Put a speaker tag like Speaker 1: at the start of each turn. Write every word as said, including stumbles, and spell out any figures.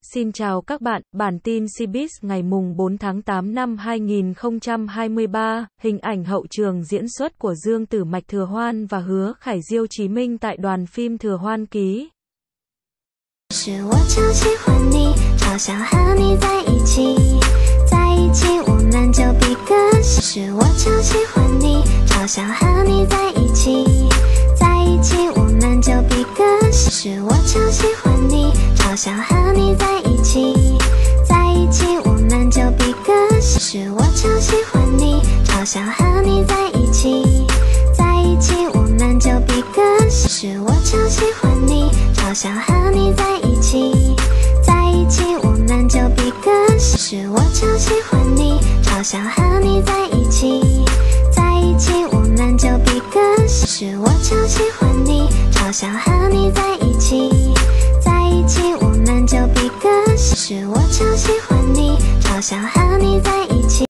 Speaker 1: Xin chào các bạn, bản tin Cbiz ngày mùng bốn tháng tám năm hai nghìn không trăm hai mươi ba, hình ảnh hậu trường diễn xuất của Dương Tử Mạch Thừa Hoan và Hứa Khải Diêu Chí Minh tại đoàn phim Thừa Hoan Ký.
Speaker 2: 是我超喜欢你，超想和你在一起，在一起我们就比个心。是我超喜欢你，超想和你在一起，在一起我们就比个心。是我超喜欢你，超想和你在一起，在一起我们就比个心。是我超喜欢你，超想和你在一起，在一起我们就比个心。是我超喜欢你，超想和你在一起。 在一起，我们就比个心。是我超喜欢你，超想和你在一起。在一起，我们就比个心。是我超喜欢你，超想和你在一起。在一起，我们就比个心。是我超喜欢你，超想和你在一起。